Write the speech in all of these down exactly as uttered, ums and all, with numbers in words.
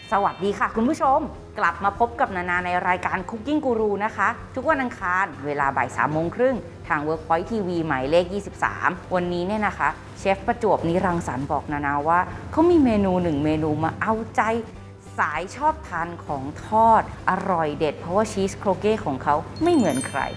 สวัสดีค่ะคุณผู้ชมกลับมาพบกับนานาในรายการ Cooking Guru นะคะทุกวันอังคารเวลาบ่ายสามโมงครึ่งทาง Workpoint ที วี หมายเลขยี่สิบสามวันนี้เนี่ยนะคะเชฟประจวบนิรังสรรค์บอกนานาว่าเขามีเมนูหนึ่งเมนูมาเอาใจสายชอบทานของทอดอร่อยเด็ดเพราะว่าชีสโครเก้ของเขาไม่เหมือนใคร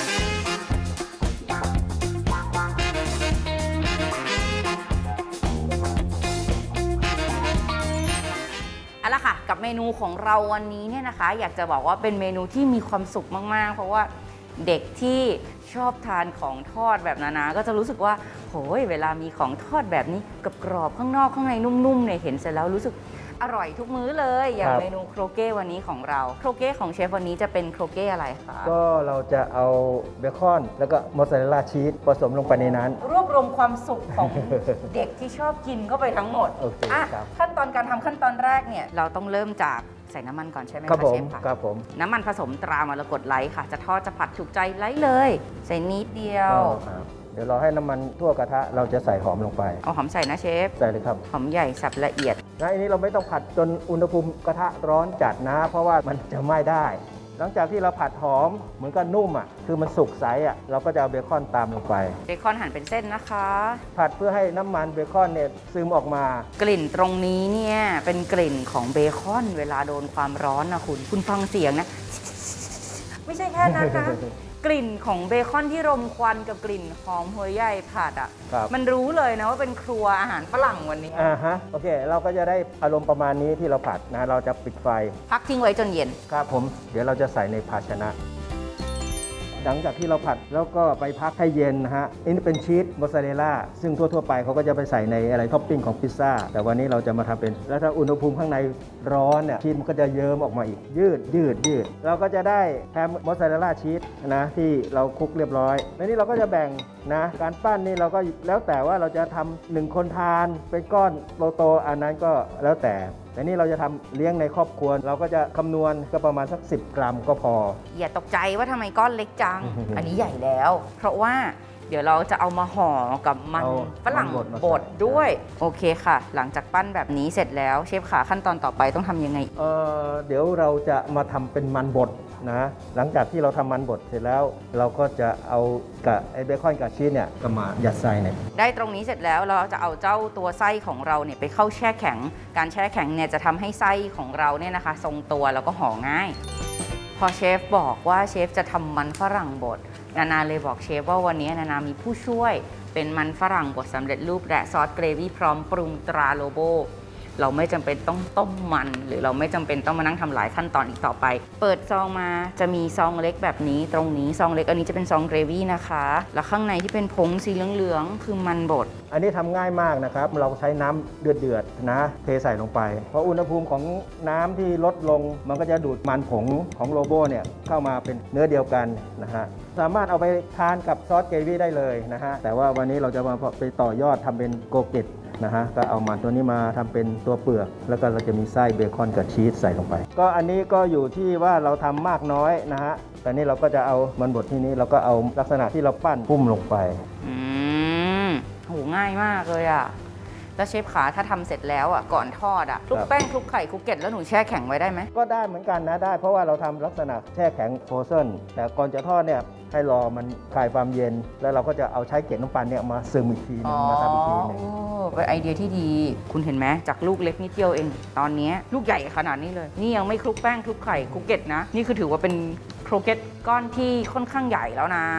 เอาละค่ะกับเมนูของเราวันนี้เนี่ยนะคะอยากจะบอกว่าเป็นเมนูที่มีความสุขมากๆเพราะว่าเด็กที่ชอบทานของทอดแบบนานาก็จะรู้สึกว่าโหยเวลามีของทอดแบบนี้กับกรอบข้างนอกข้างในนุ่มๆเนี่ยเห็นเสร็จแล้วรู้สึกอร่อยทุกมื้อเลยอย่างเมนูโครเก้วันนี้ของเราโครเก้ของเชฟวันนี้จะเป็นโครเก้อะไรคะก็เราจะเอาเบคอนแล้วก็มอสซาเรลล่าชีสผสมลงไปในนั้นรวบรวมความสุขของ เด็กที่ชอบกินเข้าไปทั้งหมดอ่ะขั้นตอนการทำขั้นตอนแรกเนี่ยเราต้องเริ่มจากใส่น้ำมันก่อนใช่ไหมคะเชฟคะครับผมน้ำมันผสมตรามรกตไลท์ค่ะจะทอดจะผัดถูกใจไลท์เลยใส่นิดเดียวเดี๋ยวเราให้น้ำมันทั่วกระทะเราจะใส่หอมลงไปเอาหอมใส่นะเชฟใส่เลยครับหอมใหญ่สับละเอียดนะอันนี้เราไม่ต้องผัดจนอุณหภูมิกระทะร้อนจัดนะเพราะว่ามันจะไหม้ได้หลังจากที่เราผัดหอมเหมือนกับนุ่มอ่ะคือมันสุกใสอ่ะเราก็จะเอาเบคอนตามลงไปเบคอนหั่นเป็นเส้นนะคะผัดเพื่อให้น้ำมันเบคอนเนี่ยซึมออกมากลิ่นตรงนี้เนี่ยเป็นกลิ่นของเบคอนเวลาโดนความร้อนนะคุณคุณฟังเสียงนะไม่ใช่แค่นั้นนะกลิ่นของเบคอนที่รมควันกับกลิ่นหอมหัวใหญ่ผัดอ่ะมันรู้เลยนะว่าเป็นครัวอาหารฝรั่งวันนี้อ่าฮะโอเคเราก็จะได้อารมณ์ประมาณนี้ที่เราผัดนะเราจะปิดไฟพักทิ้งไว้จนเย็นครับผมเดี๋ยวเราจะใส่ในภาชนะหลังจากที่เราผัดแล้วก็ไปพักให้เย็นนะฮะนี่เป็นชีสมอสซาเรลล่าซึ่งทั่วๆไปเขาก็จะไปใส่ในอะไรท็อปปิ้งของพิซซ่าแต่วันนี้เราจะมาทำเป็นแล้วถ้าอุณหภูมิข้างในร้อนเนี่ยชีสมันก็จะเยิ้มออกมาอีกยืดยืดยืดเราก็จะได้แฮมมอสซาเรลล่าชีสนะที่เราคลุกเรียบร้อยแล้วนี่เราก็จะแบ่งนะการปั้นนี่เราก็แล้วแต่ว่าเราจะทำหนึ่งคนทานเป็นก้อนโตๆอันนั้นก็แล้วแต่แต่นี่เราจะทำเลี้ยงในครอบครัวเราก็จะคำนวณก็ประมาณสักสิบกรัมก็พออย่าตกใจว่าทำไมก้อนเล็กจัง อันนี้ใหญ่แล้วเพราะว่าเดี๋ยวเราจะเอามาห่อกับมันฝรั่งบดด้วยโอเคค่ะหลังจากปั้นแบบนี้เสร็จแล้วเชฟขาขั้นตอนต่อไปต้องทำยังไงเออเดี๋ยวเราจะมาทำเป็นมันบดนะหลังจากที่เราทำมันบดเสร็จแล้วเราก็จะเอากับไอเบคอนกับชีสเนี่ยก็มายัดไส้เนี่ยได้ตรงนี้เสร็จแล้วเราจะเอาเจ้าตัวไส้ของเราเนี่ยไปเข้าแช่แข็งการแช่แข็งเนี่ยจะทำให้ไส้ของเราเนี่ยนะคะทรงตัวแล้วก็ห่อง่ายพอเชฟบอกว่าเชฟจะทำมันฝรั่งบดนานาเลยบอกเชฟว่าวันนี้นานามีผู้ช่วยเป็นมันฝรั่งบดสำเร็จรูปและซอสเกรวี่พร้อมปรุงตราโลโบเราไม่จำเป็นต้องต้มมันหรือเราไม่จำเป็นต้องมานั่งทำหลายขั้นตอนอีกต่อไปเปิดซองมาจะมีซองเล็กแบบนี้ตรงนี้ซองเล็กอันนี้จะเป็นซองเกรวี่นะคะแล้วข้างในที่เป็นผงสีเหลืองๆคือมันบดอันนี้ทำง่ายมากนะครับเราใช้น้ำเดือดๆนะเทใส่ลงไปเพราะอุณหภูมิของน้ำที่ลดลงมันก็จะดูดมันผงของโลโบเนี่ยเข้ามาเป็นเนื้อเดียวกันนะฮะสามารถเอาไปทานกับซอสเกรวี่ได้เลยนะฮะแต่ว่าวันนี้เราจะมาไปต่อยอดทำเป็นโกเก็ตนะฮะก็เอามันตัวนี้มาทำเป็นตัวเปลือกแล้วก็เราจะมีไส้เบคอนกับชีสใส่ลงไปก็อันนี้ก็อยู่ที่ว่าเราทำมากน้อยนะฮะแต่นี่เราก็จะเอามันบดที่นี้เราก็เอาลักษณะที่เราปั้นพุ่มลงไปอืมโหง่ายมากเลยอ่ะแล้วเชฟขาถ้าทำเสร็จแล้วอ่ะก่อนทอดอ่ะคลุกแป้งคลุกไข่คลุกเกล็ดแล้วหนูแช่แข็งไว้ได้ไหมก็ได้เหมือนกันนะได้เพราะว่าเราทำลักษณะแช่แข็งโฟรเซนแต่ก่อนจะทอดเนี่ยให้รอมันคลายความเย็นแล้วเราก็จะเอาใช้เกล็ดน้ำปันเนี่ยมาซึมอีกทีนึงมาทำอีกทีนึงเป็นไอเดียที่ดีคุณเห็นไหมจากลูกเล็กนิดเดียวเองตอนนี้ลูกใหญ่ขนาดนี้เลยนี่ยังไม่คลุกแป้งคลุกไข่คลุกเกล็ดนะนี่คือถือว่าเป็นโครเก็ตก้อนที่ค่อนข้างใหญ่แล้วนะ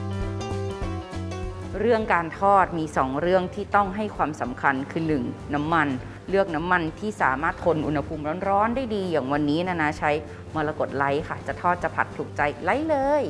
เรื่องการทอดมีสองเรื่องที่ต้องให้ความสำคัญคือหนึ่งน้ำมันเลือกน้ำมันที่สามารถทนอุณหภูมิร้อนๆได้ดีอย่างวันนี้นะนะใช้มรกตไลท์ค่ะจะทอดจะผัดถูกใจไลท์เลย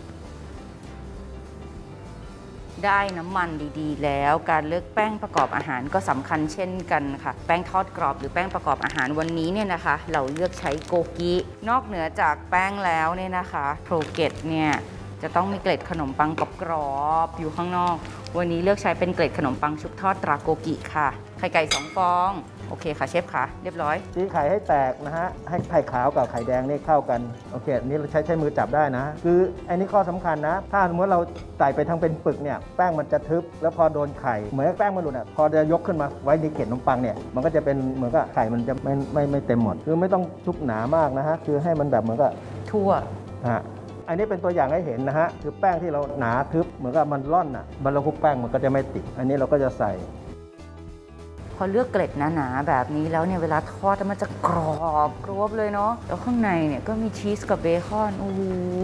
ได้น้ำมันดีๆแล้วการเลือกแป้งประกอบอาหารก็สำคัญเช่นกันค่ะแป้งทอดกรอบหรือแป้งประกอบอาหารวันนี้เนี่ยนะคะเราเลือกใช้โกกินอกเหนือจากแป้งแล้วเนี่ยนะคะโครเก็ตเนี่ยจะต้องมีเกล็ดขนมปังกรอบๆอยู่ข้างนอกวันนี้เลือกใช้เป็นเกล็ดขนมปังชุบทอดตราโกกิค่ะไข่ไก่สองฟองโอเคค่ะเชฟค่ะเรียบร้อยตีไข่ให้แตกนะฮะให้ไข่ขาวกับไข่แดงนี่เข้ากันโอเคอันนี้เราใช้ใช้มือจับได้นะคืออันนี้ข้อสำคัญนะถ้าสมมติเราใส่ไปทั้งเป็นปึกเนี่ยแป้งมันจะทึบแล้วพอโดนไข่เหมือนแป้งมันหลุดอ่ะพอจะยกขึ้นมาไว้ในเกล็ดขนมปังเนี่ยมันก็จะเป็นเหมือนกับไข่มันจะไม่ไม่ไม่เต็มหมดคือไม่ต้องชุบหนามากนะฮะคือให้มันแบบเหมือนกับทั่วฮะอันนี้เป็นตัวอย่างให้เห็นนะฮะคือแป้งที่เราหนาทึบเหมือนกับมันร่อนอ่ะมันเราคลุกแป้งมันก็จะไม่ติดอันนี้เราก็จะใส่พอเลือกเกล็ดหนาๆแบบนี้แล้วเนี่ยเวลาทอดมันจะกรอบกรอบเลยเนาะแล้วข้างในเนี่ยก็มีชีสกับเบคอนโอ้โห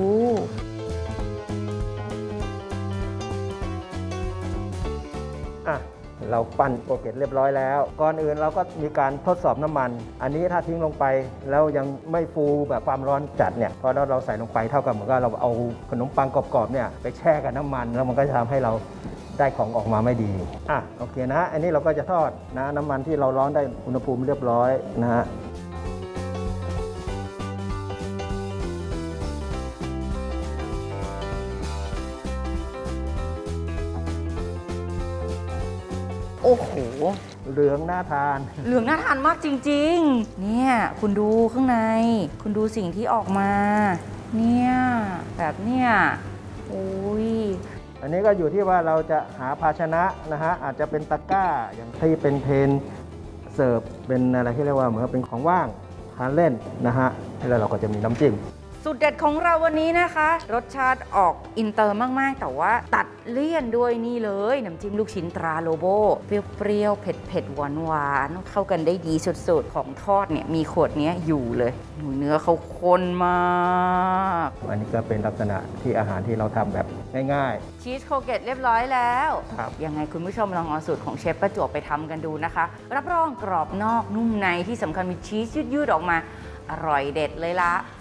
อ่ะเราปั้นโปรเกตเรียบร้อยแล้วก่อนอื่นเราก็มีการทดสอบน้ำมันอันนี้ถ้าทิ้งลงไปแล้วยังไม่ฟูแบบความร้อนจัดเนี่ยพอเราใส่ลงไปเท่ากับเหมือนกับเราเอาขนมปังกรอบๆเนี่ยไปแช่กับน้ำมันแล้วมันก็จะทำให้เราได้ของออกมาไม่ดีอ่ะโอเคนะอันนี้เราก็จะทอดนะน้ำมันที่เราร้อนได้อุณหภูมิเรียบร้อยนะฮะโอ้โหเหลืองน่าทานเหลืองน่าทานมากจริงๆเนี่ยคุณดูข้างในคุณดูสิ่งที่ออกมาเนี่ยแบบเนี่ยโอ้ยอันนี้ก็อยู่ที่ว่าเราจะหาภาชนะนะฮะอาจจะเป็นตะกร้าอย่างที่เป็นเทนเสิร์ฟเป็นอะไรที่เรียกว่าเหมือนเป็นของว่างทานเล่นนะฮะแล้วเราก็จะมีน้ำจิ้มสูตรเด็ดของเราวันนี้นะคะรสชาติออกอินเตอร์มากๆแต่ว่าตัดเลี่ยนด้วยนี่เลยน้ำจิ้มลูกชิ้นตราโลโบเปรี้ยวๆเผ็ดๆหวานๆเข้ากันได้ดีสุดๆของทอดเนี่ยมีขวดนี้อยู่เลยเนื้อเขาข้นมากอันนี้ก็เป็นลักษณะที่อาหารที่เราทำแบบง่ายๆชีสโคเกตเรียบร้อยแล้วยังไงคุณผู้ชมลองเอาสูตรของเชฟประจวบไปทำกันดูนะคะรับรองกรอบนอกนุ่มในที่สำคัญมีชีสยืดๆออกมาอร่อยเด็ดเลยละ